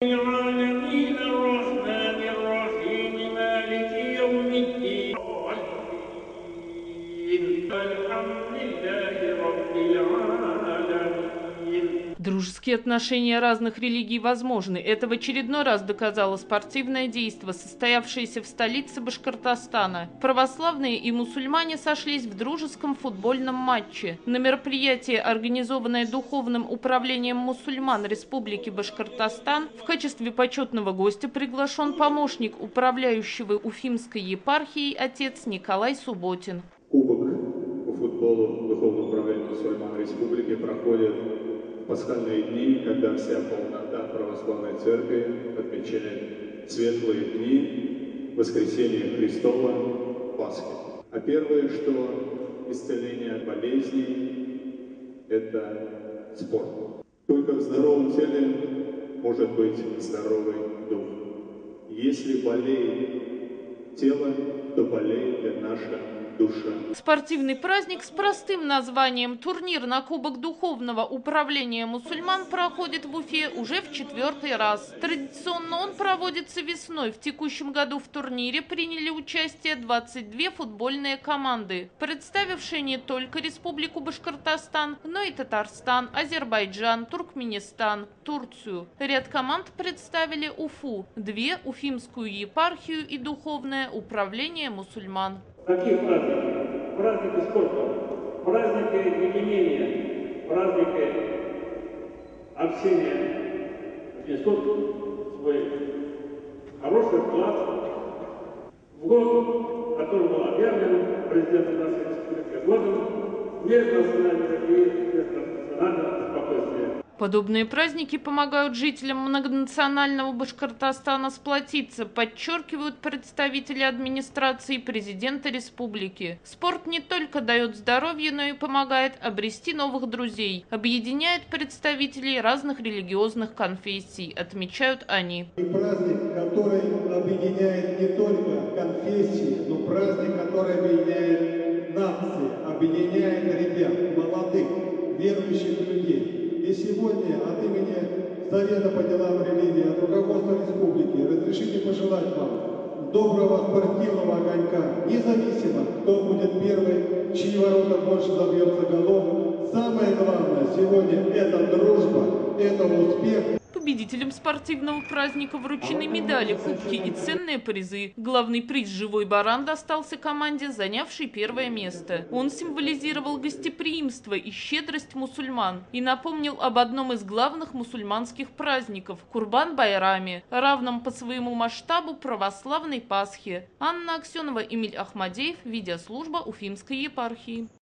Дружеские отношения разных религий возможны. Это в очередной раз доказало спортивное действо, состоявшееся в столице Башкортостана. Православные и мусульмане сошлись в дружеском футбольном матче. На мероприятие, организованное Духовным управлением мусульман Республики Башкортостан, в качестве почетного гостя приглашен помощник управляющего Уфимской епархией отец Николай Субботин. Кубок по футболу Духовного управления мусульман Республики проходит в пасхальные дни, когда вся полнота православной церкви отмечает светлые дни Воскресения Христова, Пасхи. А первое, что исцеление от болезней – это спорт. Только в здоровом теле может быть здоровый дух. Если болеет тело, то болеет и наша душа. Спортивный праздник с простым названием «Турнир на Кубок Духовного управления мусульман» проходит в Уфе уже в 4-й раз. Традиционно он проводится весной. В текущем году в турнире приняли участие 22 футбольные команды, представившие не только Республику Башкортостан, но и Татарстан, Азербайджан, Туркменистан, Турцию. Ряд команд представили Уфу, 2 – Уфимскую епархию и Духовное управление мусульман. Какие праздники? Праздники спорта, праздники единения, праздники общения внесут свой хороший вклад в год, который был объявлен президентом нашей республики, годом межнационального и межнационального спокойствия. Подобные праздники помогают жителям многонационального Башкортостана сплотиться, подчеркивают представители администрации президента республики. Спорт не только дает здоровье, но и помогает обрести новых друзей, объединяет представителей разных религиозных конфессий, отмечают они. И праздник, который объединяет не только конфессии, но праздник, который объединяет нации, объединяет ребят, молодых, верующих людей. И сегодня от имени Совета по делам религии, от руководства республики разрешите пожелать вам доброго спортивного огонька, независимо, кто будет первый, в чьи ворота больше забьется голов. Самое главное сегодня – это дружба, это успех. Победителям спортивного праздника вручены медали, кубки и ценные призы. Главный приз «Живой баран» достался команде, занявшей 1-е место. Он символизировал гостеприимство и щедрость мусульман и напомнил об одном из главных мусульманских праздников – Курбан-Байраме, равном по своему масштабу православной Пасхе. Анна Аксенова, Эмиль Ахмадеев, видеослужба Уфимской епархии.